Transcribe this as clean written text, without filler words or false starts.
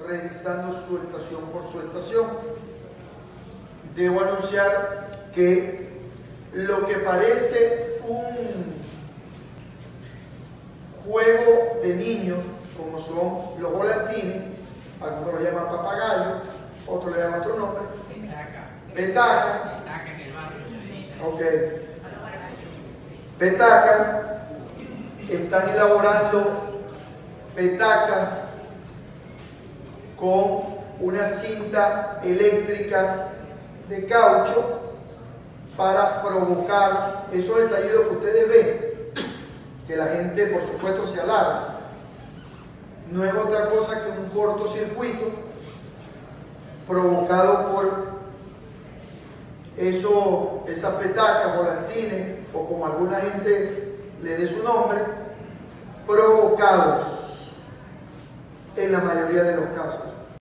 revisando su estación por su estación. Debo anunciar que lo que parece un juego de niños, como son los volantines, algunos lo llaman papagayo, otros le llaman otro nombre, petaca, en el barrio se le dice. ok, petaca, están elaborando petacas con una cinta eléctrica de caucho para provocar esos estallidos que ustedes ven, que la gente por supuesto se alarma. No es otra cosa que un cortocircuito provocado por esas petacas, volantines, o como alguna gente le dé su nombre, provocados en la mayoría de los casos.